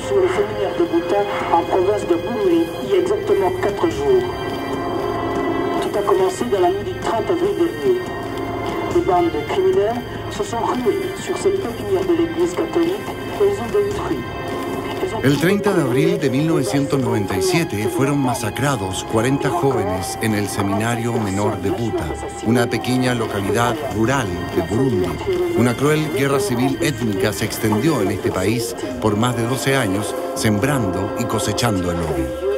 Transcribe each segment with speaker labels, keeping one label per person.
Speaker 1: sur le séminaire de Bouta en province de Burundi il y a exactement 4 jours. Tout a commencé dans la nuit du 30 avril dernier. Des bandes de criminels se sont ruées sur cette pépinière de l'église catholique et ils ont détruit.
Speaker 2: El 30 de abril de 1997 fueron masacrados 40 jóvenes en el Seminario Menor de Buta, una pequeña localidad rural de Burundi. Una cruel guerra civil étnica se extendió en este país por más de 12 años, sembrando y cosechando el odio.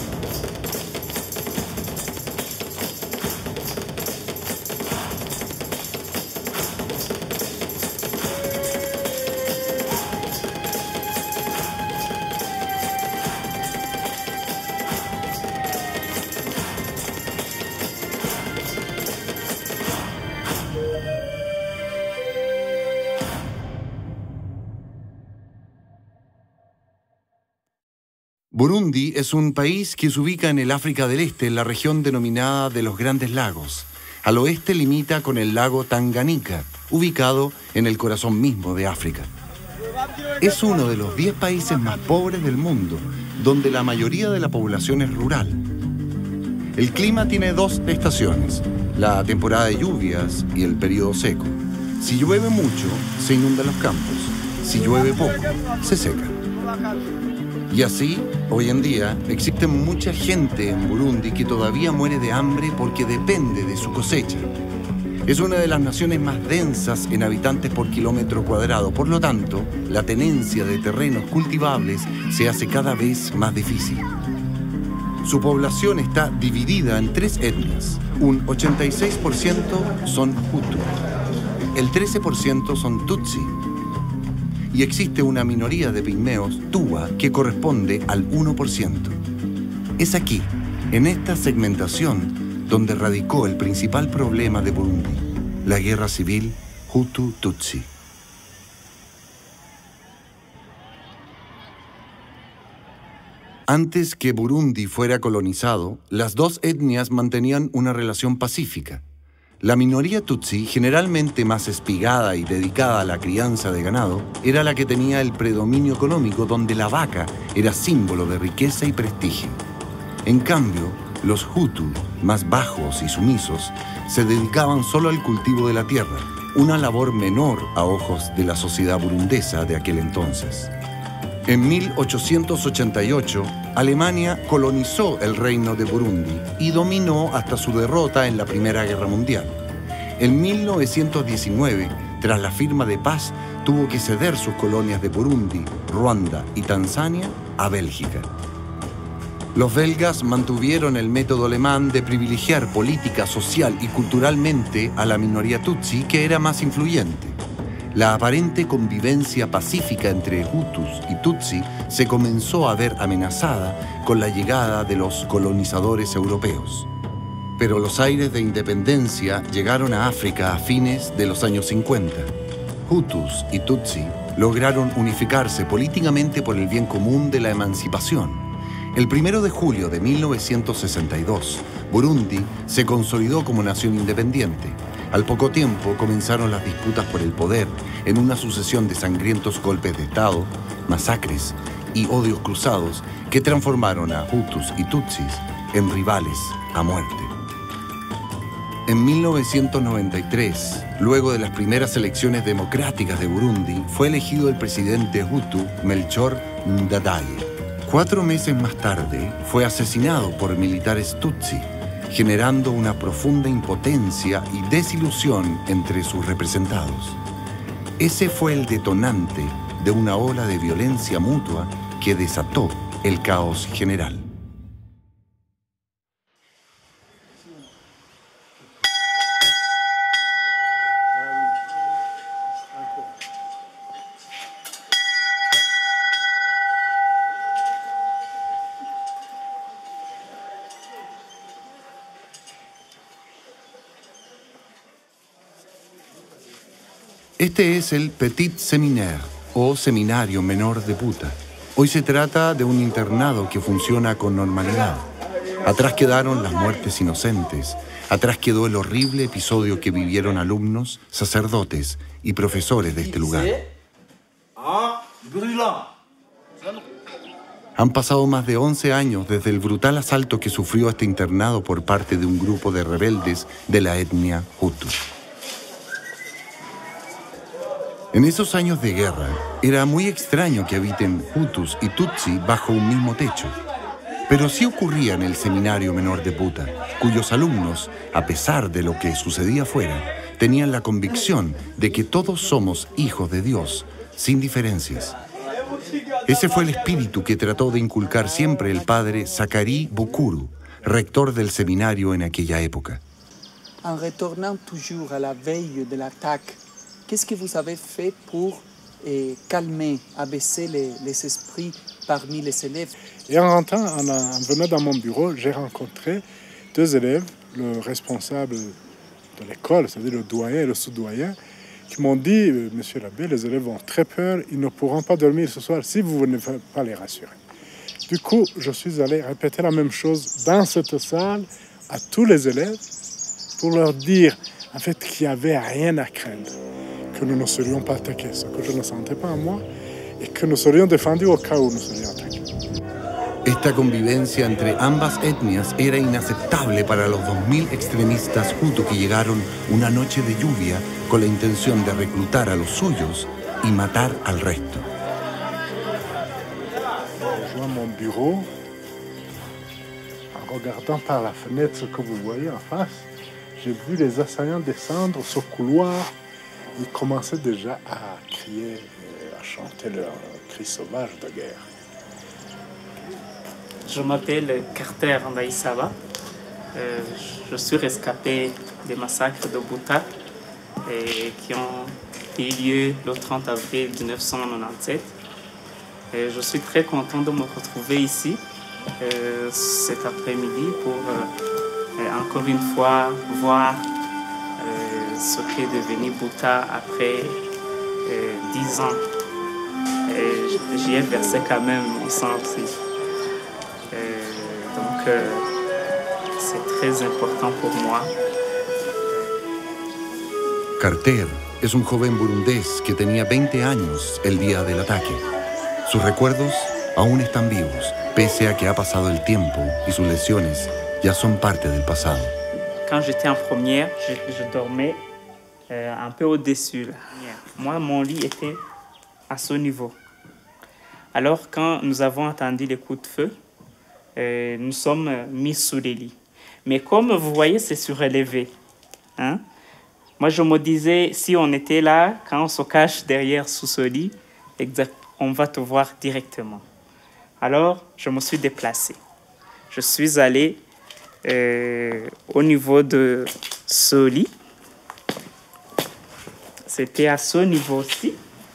Speaker 2: Burundi es un país que se ubica en el África del Este, en la región denominada de los Grandes Lagos. Al oeste limita con el lago Tanganica, ubicado en el corazón mismo de África. Es uno de los 10 países más pobres del mundo, donde la mayoría de la población es rural. El clima tiene 2 estaciones, la temporada de lluvias y el periodo seco. Si llueve mucho, se inundan los campos. Si llueve poco, se seca. Y así, hoy en día, existe mucha gente en Burundi que todavía muere de hambre porque depende de su cosecha. Es una de las naciones más densas en habitantes por kilómetro cuadrado. Por lo tanto, la tenencia de terrenos cultivables se hace cada vez más difícil. Su población está dividida en 3 etnias. Un 86% son Hutu, el 13% son Tutsi, y existe una minoría de pigmeos, Tuwa, que corresponde al 1%. Es aquí, en esta segmentación, donde radicó el principal problema de Burundi, la guerra civil Hutu-Tutsi. Antes que Burundi fuera colonizado, las 2 etnias mantenían una relación pacífica. La minoría Tutsi, generalmente más espigada y dedicada a la crianza de ganado, era la que tenía el predominio económico, donde la vaca era símbolo de riqueza y prestigio. En cambio, los Hutu, más bajos y sumisos, se dedicaban solo al cultivo de la tierra, una labor menor a ojos de la sociedad burundesa de aquel entonces. En 1888, Alemania colonizó el reino de Burundi y dominó hasta su derrota en la Primera Guerra Mundial. En 1919, tras la firma de paz, tuvo que ceder sus colonias de Burundi, Ruanda y Tanzania a Bélgica. Los belgas mantuvieron el método alemán de privilegiar política, social y culturalmente a la minoría Tutsi, que era más influyente. La aparente convivencia pacífica entre Hutus y Tutsi se comenzó a ver amenazada con la llegada de los colonizadores europeos. Pero los aires de independencia llegaron a África a fines de los años 50. Hutus y Tutsi lograron unificarse políticamente por el bien común de la emancipación. El 1 de julio de 1962, Burundi se consolidó como nación independiente. Al poco tiempo comenzaron las disputas por el poder en una sucesión de sangrientos golpes de Estado, masacres y odios cruzados que transformaron a Hutus y Tutsis en rivales a muerte. En 1993, luego de las primeras elecciones democráticas de Burundi, fue elegido el presidente Hutu Melchior Ndadaye. 4 meses más tarde, fue asesinado por militares Tutsi, generando una profunda impotencia y desilusión entre sus representados. Ese fue el detonante de una ola de violencia mutua que desató el caos general. Este es el Petit Séminaire, o Seminario Menor de Buta. Hoy se trata de un internado que funciona con normalidad. Atrás quedaron las muertes inocentes. Atrás quedó el horrible episodio que vivieron alumnos, sacerdotes y profesores de este lugar. Han pasado más de 11 años desde el brutal asalto que sufrió este internado por parte de un grupo de rebeldes de la etnia Hutu. En esos años de guerra, era muy extraño que habiten Hutus y Tutsi bajo un mismo techo. Pero sí ocurría en el seminario menor de Buta, cuyos alumnos, a pesar de lo que sucedía afuera, tenían la convicción de que todos somos hijos de Dios, sin diferencias. Ese fue el espíritu que trató de inculcar siempre el padre Zakari Bukuru, rector del seminario en aquella época.
Speaker 3: En retornant toujours à la veille de l'attaque, qu'est-ce que vous avez fait pour calmer, abaisser les esprits parmi les élèves?
Speaker 4: Et en rentrant, en venant dans mon bureau, j'ai rencontré 2 élèves, le responsable de l'école, c'est-à-dire le doyen et le sous-doyen, qui m'ont dit, Monsieur l'abbé, les élèves ont très peur, ils ne pourront pas dormir ce soir si vous ne venez pas les rassurer. Du coup, je suis allé répéter la même chose dans cette salle à tous les élèves pour leur dire en fait qu'il n'y avait rien à craindre, que nous ne serions pas attaqués, ce que je ne sentais pas en moi, et que nous serions défendus au cas où nous serions attaqués.
Speaker 2: Esta convivencia entre ambas etnias era inaceptable para los 2000 extremistas Hutu que llegaron una noche de lluvia con la intención de reclutar a los suyos y matar al resto.
Speaker 4: Je rejoins mon bureau, en regardant par la fenêtre que vous voyez en face, j'ai vu les assaillants descendre ce couloir. Ils commençaient déjà à crier, à chanter leurs cris sauvages de guerre.
Speaker 5: Je m'appelle Carter Ndaïsaba. Je suis rescapé des massacres de Buta qui ont eu lieu le 30 avril 1997. Je suis très content de me retrouver ici cet après-midi pour encore une fois voir ce qu'est devenu Buta après 10 ans. J'y ai versé quand même mon sang aussi. Donc c'est très important pour moi.
Speaker 2: Carter es un joven burundés que tenía 20 años el día del ataque. Sus recuerdos aún están vivos, pese a que ha pasado el tiempo y sus lesiones ya son parte del pasado.
Speaker 5: Quand j'étais en première, je dormais un peu au-dessus. Moi, mon lit était à ce niveau. Alors, quand nous avons entendu les coups de feu, nous sommes mis sous les lits. Mais comme vous voyez, c'est surélevé. Hein? Moi, je me disais, si on était là, quand on se cache derrière sous ce lit, on va te voir directement. Alors, je me suis déplacé. Je suis allé au niveau de ce lit. C'était à ce niveau-ci.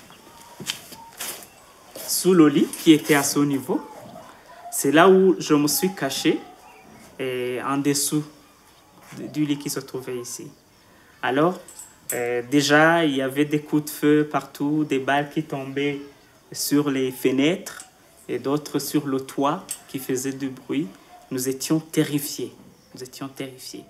Speaker 5: Sous le lit, qui était à ce niveau. C'est là où je me suis caché, en dessous du lit qui se trouvait ici. Alors, déjà, il y avait des coups de feu partout, des balles qui tombaient sur les fenêtres et d'autres sur le toit qui faisaient du bruit. Nous étions terrifiés. Nous étions terrifiés.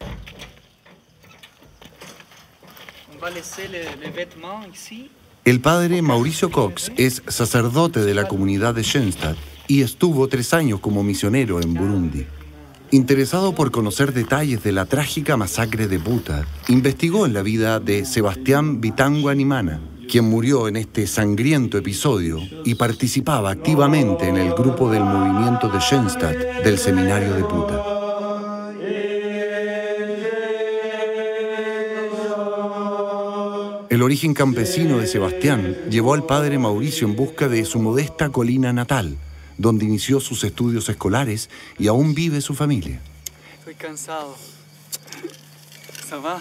Speaker 5: On va laisser les vêtements ici.
Speaker 2: El padre Mauricio Cox es sacerdote de la comunidad de Schoenstatt y estuvo 3 años como misionero en Burundi. Interesado por conocer detalles de la trágica masacre de Buta, investigó en la vida de Sebastián Bitangwa Nimana, quien murió en este sangriento episodio y participaba activamente en el grupo del movimiento de Schoenstatt del seminario de Buta. El origen campesino de Sebastián llevó al padre Mauricio en busca de su modesta colina natal, donde inició sus estudios escolares y aún vive su familia.
Speaker 3: Estoy cansado. ¿Ça va?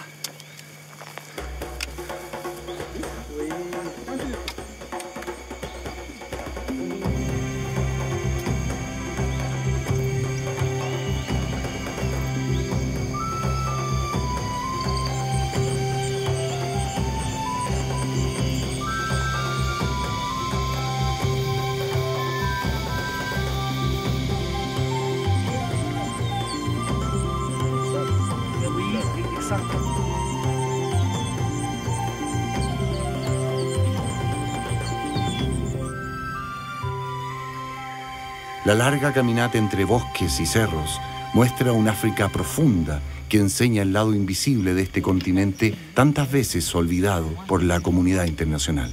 Speaker 2: La larga caminata entre bosques y cerros muestra un África profunda que enseña el lado invisible de este continente tantas veces olvidado por la comunidad internacional.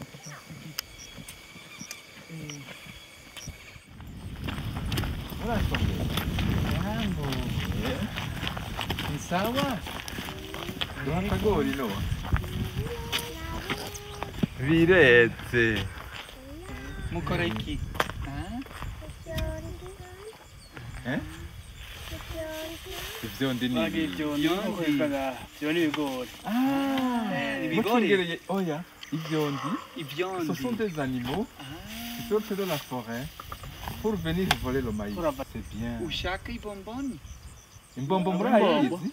Speaker 6: Virezze.
Speaker 3: Mukoreiki.
Speaker 6: Ivyondi ni
Speaker 3: ibigori.
Speaker 6: ibigori. Oya, ivyondi. Ce sont des animaux qui sortent de la forêt pour venir voler le maïs. C'est bien.
Speaker 3: Ushaka ibomboni.
Speaker 6: Imbombo murayizi?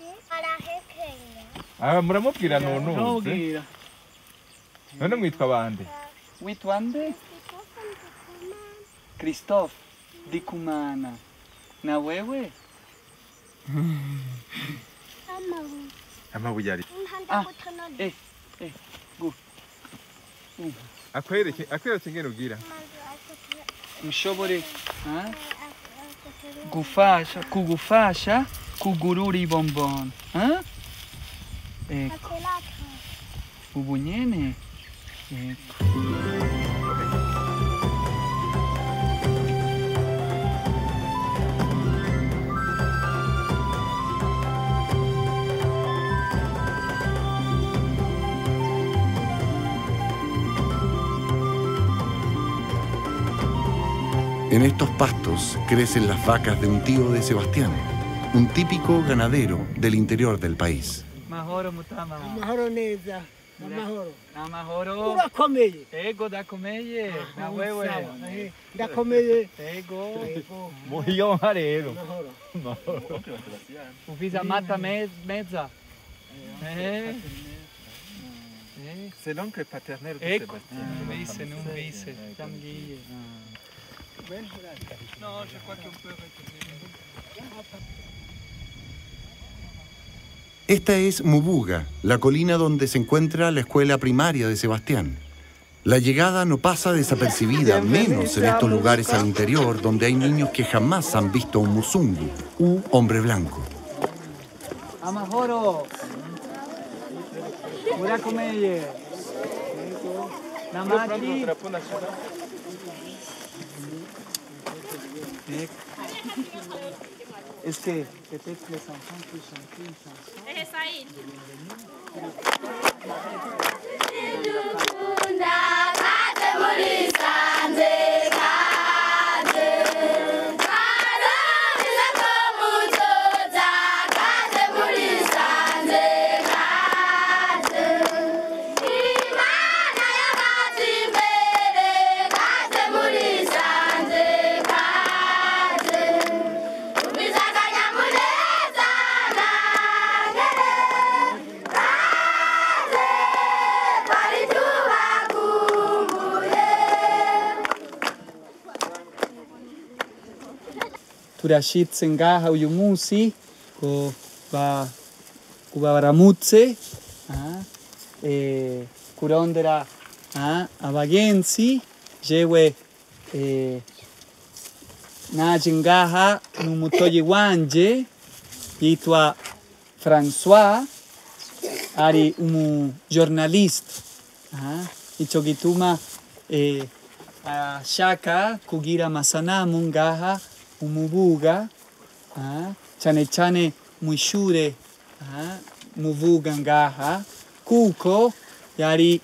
Speaker 6: Ah, muramubwira none. None mwitwa bande?
Speaker 3: Witwa nde? Christophe Dikumana. Na wewe?
Speaker 6: Amabuye ari.
Speaker 3: Go.
Speaker 6: Akwereke ngene ugira.
Speaker 3: Ushobore kugufasha kugurura ibomboni. Eko. Ubu nyene. Eko.
Speaker 2: En estos pastos crecen las vacas de un tío de Sebastián, un típico ganadero del interior del país.
Speaker 3: Mahoro mutama.
Speaker 7: Mahoro neza. Mahoro.
Speaker 3: Mahoro.
Speaker 7: Urakomeye.
Speaker 3: Ego dakomeye. Na wewe.
Speaker 7: Ndakomeye.
Speaker 3: Ego.
Speaker 6: Muhiyonka rero.
Speaker 7: Mahoro.
Speaker 3: Ufise amata meza.
Speaker 6: C'est l'oncle paternel de
Speaker 3: Ecco,
Speaker 6: Sébastien.
Speaker 3: non visse, Tanguy. Non, je crois qu'on peut retourner.
Speaker 2: Esta es Mubuga, la colina donde se encuentra la escuela primaria de Sebastián. La llegada no pasa desapercibida, menos en estos lugares al interior donde hay niños que jamás han visto un musungu, u hombre blanco.
Speaker 3: Amahoro. Urakomeye. Namaki. Est-ce que peut-être les enfants peuvent chanter une chanson? Turashitse ngaha uyu munsi ko baramutse kurondera abagenzi jewe naje ngaha n'umutoyi wanje yitwa François ari journaliste ico gituma ashaka kugira amasanamu ngaha umubuga cyane cyane mw'ishure muvuga ngaha kuko yari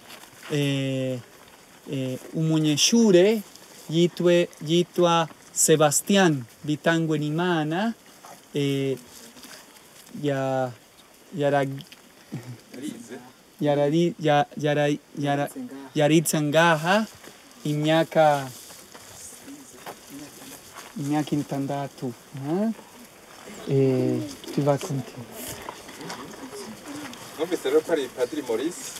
Speaker 3: umunyeshure yitwa Sebastian Bitangwenimana yaritse ngaha imyaka itandatu. Tu vas continuer.
Speaker 6: Numvise rero ko ari Padiri Maurice.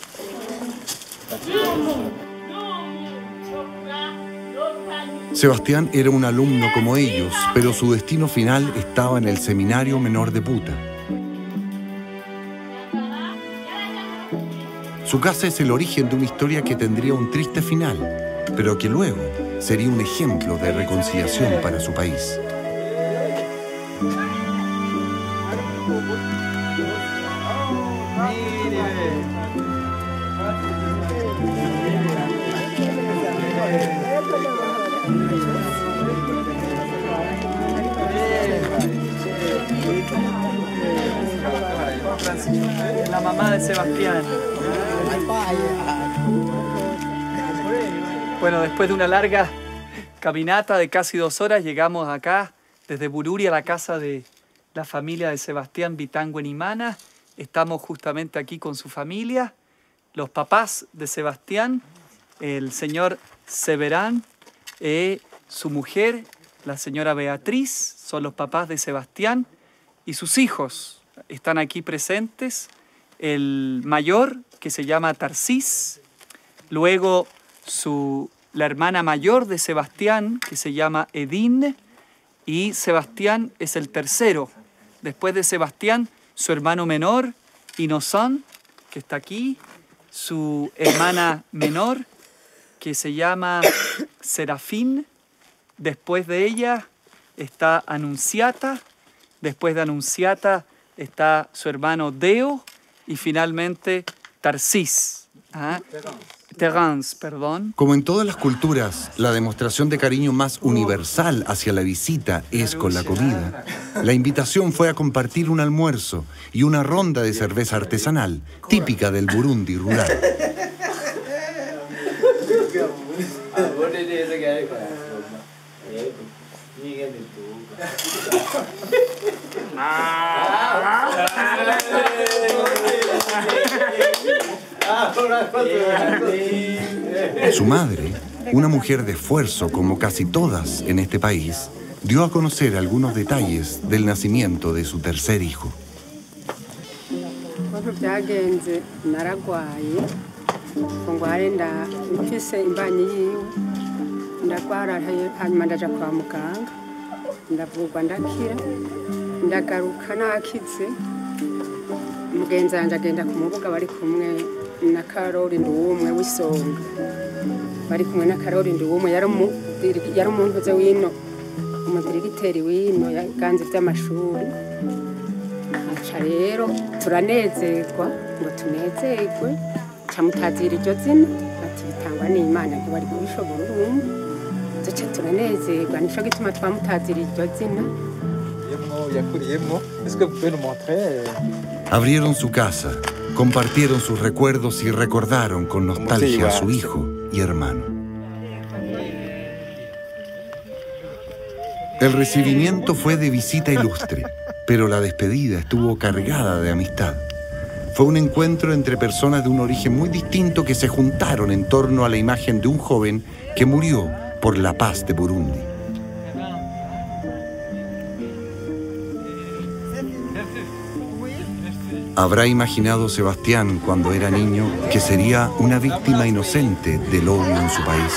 Speaker 2: Sebastián era un alumno como ellos, pero su destino final estaba en el Seminario Menor de Puta. Su casa es el origen de una historia que tendría un triste final, pero que luego sería un ejemplo de reconciliación para su país.
Speaker 3: La mamá de Sebastián. Bueno, después de una larga caminata de casi 2 horas, llegamos acá, desde Bururi, a la casa de la familia de Sebastián Vitangüenimana. Estamos justamente aquí con su familia, los papás de Sebastián, el señor Severán, su mujer, la señora Beatriz, son los papás de Sebastián, y sus hijos están aquí presentes. El mayor, que se llama Tarsis, luego la hermana mayor de Sebastián, que se llama Edine, y Sebastián es el tercero. Después de Sebastián, su hermano menor, Innocent, que está aquí, su hermana menor, que se llama Serafín. Después de ella está Anunciata, después de Anunciata está su hermano Deo, y finalmente Tarsis. Terence, perdón.
Speaker 2: Como en todas las culturas, la demostración de cariño más universal hacia la visita es con la comida. La invitación fue a compartir un almuerzo y una ronda de cerveza artesanal, típica del Burundi rural. Su madre, una mujer de esfuerzo como casi todas en este país, dio a conocer algunos detalles del nacimiento de su tercer hijo.
Speaker 8: mugenzi wanjye agenda ku mubuga bari kumwe na Karoli Nduwumwe w'Isonga, bari kumwe na Karoli Nduwumwe yari umuntu uze wino umudirigiteri wino yaganze by'amashuri. Aca rero turanezerwa ngo tunezerwe, camutazira iryo zina ati bitangwa n'Imana ntibari kubishobora urumva, duce turanezerwa nico gituma twamutazira iryo zina.
Speaker 2: Abrieron su casa, compartieron sus recuerdos y recordaron con nostalgia a su hijo y hermano. El recibimiento fue de visita ilustre, pero la despedida estuvo cargada de amistad. Fue un encuentro entre personas de un origen muy distinto que se juntaron en torno a la imagen de un joven que murió por la paz de Burundi. ¿Habrá imaginado Sebastián cuando era niño que sería una víctima inocente del odio en su país?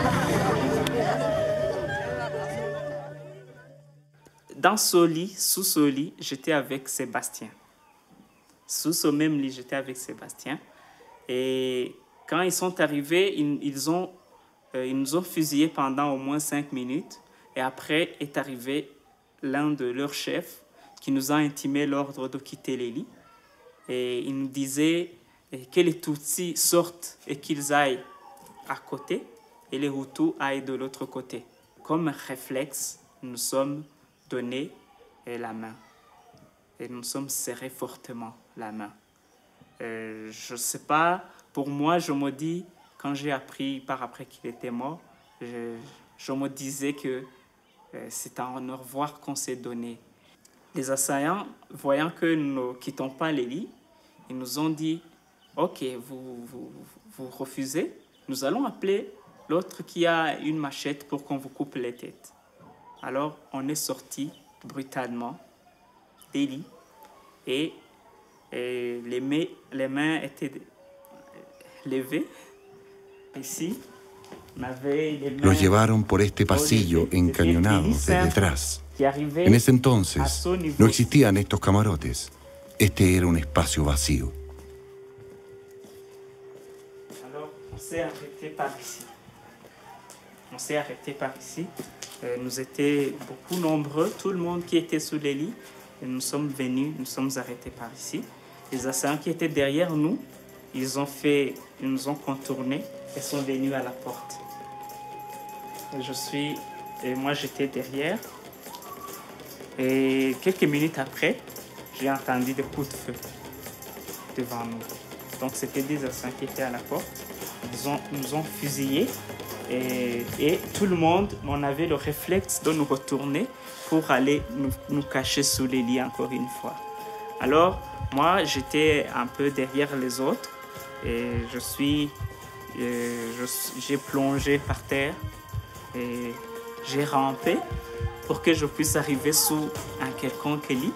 Speaker 5: Dans ce lit, sous ce lit, j'étais avec Sébastien. Sous ce même lit, j'étais avec Sébastien. Et quand ils sont arrivés, ils nous ont fusillés pendant au moins 5 minutes. Et après est arrivé l'un de leurs chefs qui nous a intimé l'ordre de quitter les lits. Et il nous disait que les Tutsis sortent et qu'ils aillent à côté et les Hutus aillent de l'autre côté. Comme réflexe, nous sommes donné la main et nous sommes serrés fortement la main. Je ne sais pas, pour moi, je me dis, quand j'ai appris par après qu'il était mort, je me disais que c'est un au revoir qu'on s'est donné. Les assaillants, voyant que nous ne quittons pas les lits, ils nous ont dit « Ok, vous refusez, nous allons appeler l'autre qui a une machette pour qu'on vous coupe les têtes. » Alors, on est sorti brutalement des lits et les mains étaient levées. Ici, on avait les mains.
Speaker 2: Los llevaron por este pasillo encañonado desde detrás. En ese entonces no existían estos camarotes. Este era un espacio vacío.
Speaker 5: Alors, on s'est arrêté par ici. on s'est arrêté par ici. Nous étions beaucoup nombreux, tout le monde qui était sous les lits. Et nous sommes venus, nous sommes arrêtés par ici. Les assaillants qui étaient derrière nous, ils nous ont contournés et sont venus à la porte. Et moi j'étais derrière. Et quelques minutes après, j'ai entendu des coups de feu devant nous. Donc c'était des assaillants qui étaient à la porte. Ils nous ont fusillés et tout le monde, on avait le réflexe de nous retourner pour aller nous cacher sous les lits encore une fois. Alors moi j'étais un peu derrière les autres et j'ai plongé par terre et j'ai rampé pour que je puisse arriver sous un quelconque lit.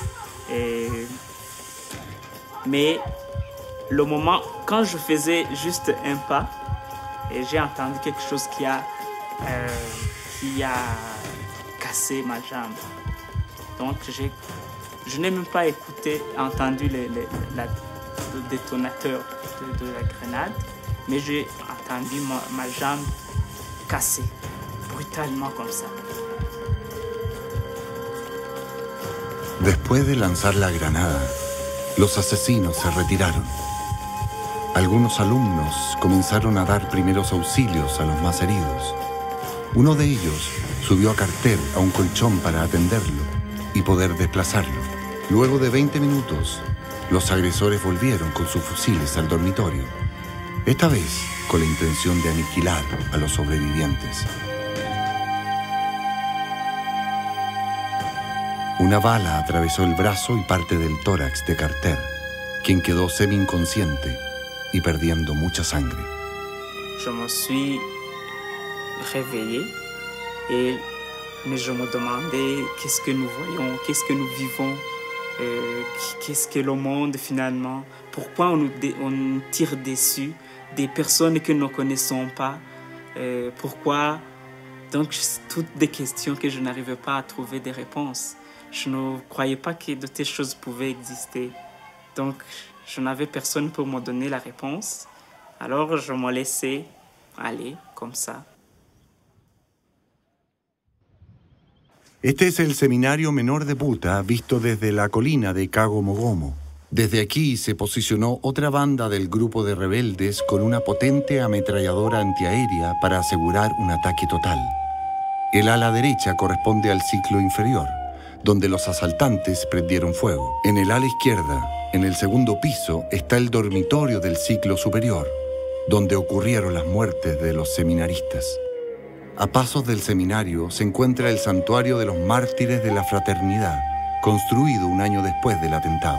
Speaker 5: Mais le moment, quand je faisais juste un pas, et j'ai entendu quelque chose qui a cassé ma jambe. Donc je n'ai même pas entendu le détonateur de la grenade, mais j'ai entendu ma jambe cassée, brutalement comme ça.
Speaker 2: Después de lanzar la granada, los asesinos se retiraron. Algunos alumnos comenzaron a dar primeros auxilios a los más heridos. Uno de ellos subió a Carter a un colchón para atenderlo y poder desplazarlo. Luego de 20 minutos, los agresores volvieron con sus fusiles al dormitorio, esta vez con la intención de aniquilar a los sobrevivientes. Una bala atravesó el brazo y parte del tórax de Carter, quien quedó semi-inconsciente y perdiendo mucha sangre.
Speaker 5: Je me suis réveillé mais je me demandais qu'est-ce que nous voyons, qu'est-ce que nous vivons, qu'est-ce que le monde finalement, pourquoi on nous tire dessus, des personnes que nous ne connaissons pas, pourquoi. Donc toutes des questions que je n'arrivais pas à trouver des réponses. Je ne croyais pas que de telles choses pouvaient exister. Donc, je n'avais personne pour me donner la réponse. Alors, je me laissais aller comme ça.
Speaker 2: Este es el seminario menor de Buta visto desde la colina de Kago Mogomo. Desde aquí se posicionó otra banda del grupo de rebeldes con una potente ametralladora antiaérea para asegurar un ataque total. El ala derecha corresponde al ciclo inferior, donde los asaltantes prendieron fuego. En el ala izquierda, en el segundo piso, está el dormitorio del ciclo superior, donde ocurrieron las muertes de los seminaristas. A pasos del seminario se encuentra el santuario de los mártires de la fraternidad, construido un año después del atentado.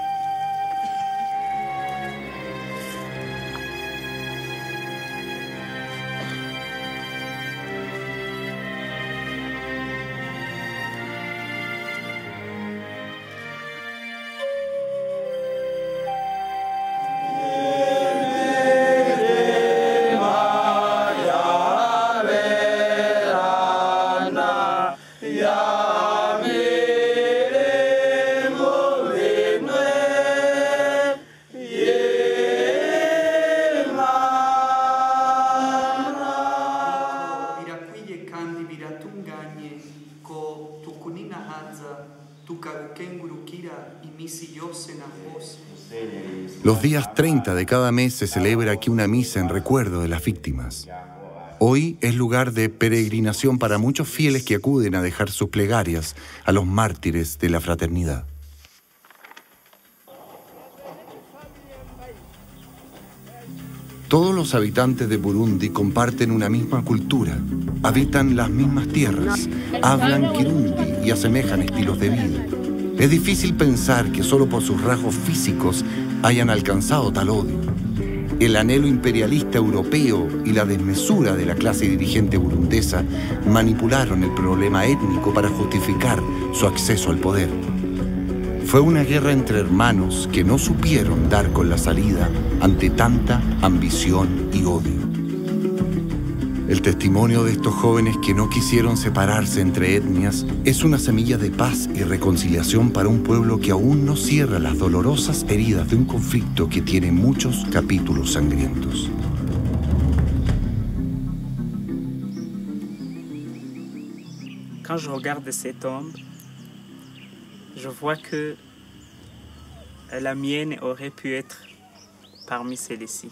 Speaker 2: Los días 30 de cada mes se celebra aquí una misa en recuerdo de las víctimas. Hoy es lugar de peregrinación para muchos fieles que acuden a dejar sus plegarias a los mártires de la fraternidad. Todos los habitantes de Burundi comparten una misma cultura, habitan las mismas tierras, hablan kirundi y asemejan estilos de vida. Es difícil pensar que solo por sus rasgos físicos hayan alcanzado tal odio. El anhelo imperialista europeo y la desmesura de la clase dirigente burundesa manipularon el problema étnico para justificar su acceso al poder. Fue una guerra entre hermanos que no supieron dar con la salida ante tanta ambición y odio. El testimonio de estos jóvenes que no quisieron separarse entre etnias es una semilla de paz y reconciliación para un pueblo que aún no cierra las dolorosas heridas de un conflicto que tiene muchos capítulos sangrientos.
Speaker 5: quand je regarde ces tombes, je vois que la mienne aurait pu être parmi celles-ci.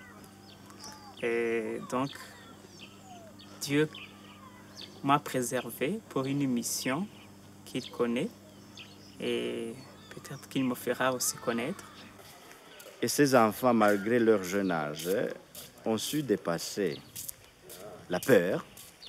Speaker 5: Et donc, Dieu m'a préservé pour une mission qu'il connaît et peut-être qu'il me fera aussi connaître.
Speaker 9: Et ces enfants, malgré leur jeune âge, ont su dépasser la peur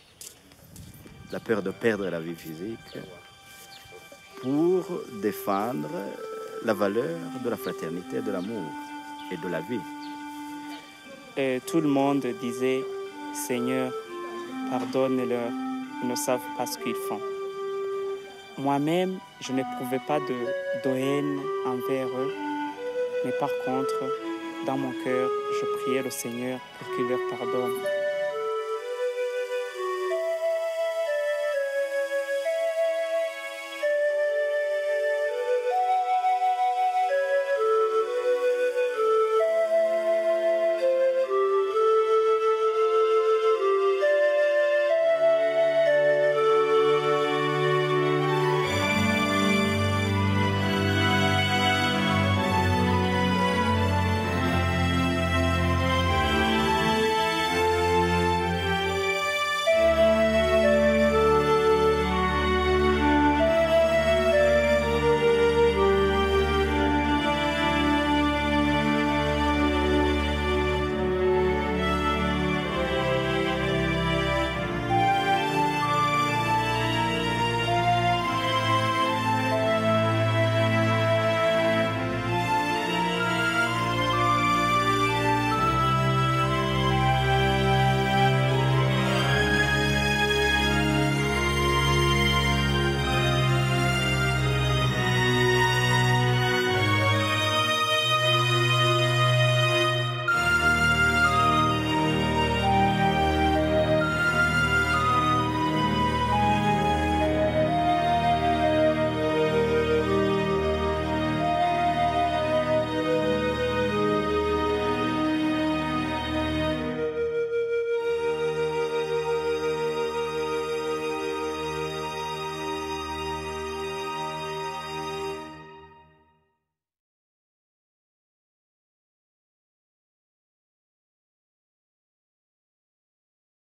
Speaker 9: de perdre la vie physique, pour défendre la valeur de la fraternité, de l'amour et de la vie.
Speaker 5: Et tout le monde disait, Seigneur, pardonne-leur, ils ne savent pas ce qu'ils font. Moi-même, je n'éprouvais pas de haine envers eux, mais par contre, dans mon cœur, je priais le Seigneur pour qu'il leur pardonne.